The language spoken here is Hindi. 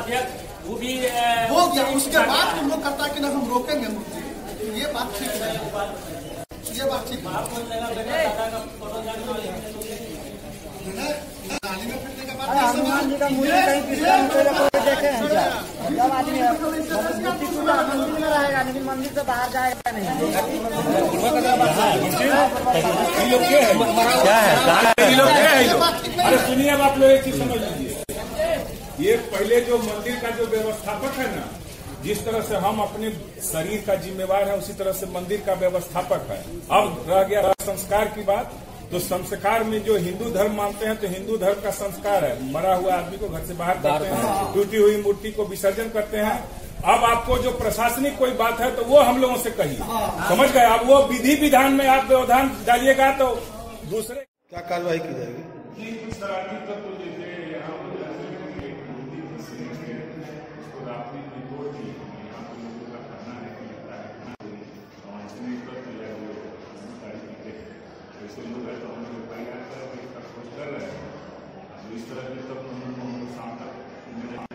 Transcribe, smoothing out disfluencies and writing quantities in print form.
अध्यक्ष वो भी हो गया। उसके बाद तुम लोग करता कि ना हम रोकेंगे मूर्ति, ये बात ठीक है, ये बात ठीक है। नाली में फिरने के बाद हनुमान जी का मूर्ति कहीं देखे हैं क्या? जब आदमी मूर्ति पूरा मंदिर में रहेगा लेकिन मंदिर से बाहर जाएगा नहीं। क्या है? अरे सुनिए, अब आप लोग एक चीज समझ लीजिए, ये पहले जो मंदिर का जो व्यवस्थापक है ना, जिस तरह से हम अपने शरीर का जिम्मेवार है उसी तरह से मंदिर का व्यवस्थापक है। अब रह गया संस्कार की बात, तो संस्कार में जो हिंदू धर्म मानते हैं तो हिंदू धर्म का संस्कार है, मरा हुआ आदमी को घर से बाहर करते हैं, टूटी हुई मूर्ति को विसर्जन करते हैं। अब आपको जो प्रशासनिक कोई बात है तो वो हम लोगों से कहिए, समझ गए? अब वो विधि विधान में आप व्यवधान डालिएगा तो दूसरे क्या कार्रवाई की जाएगी? इस तरह की तो शाम तक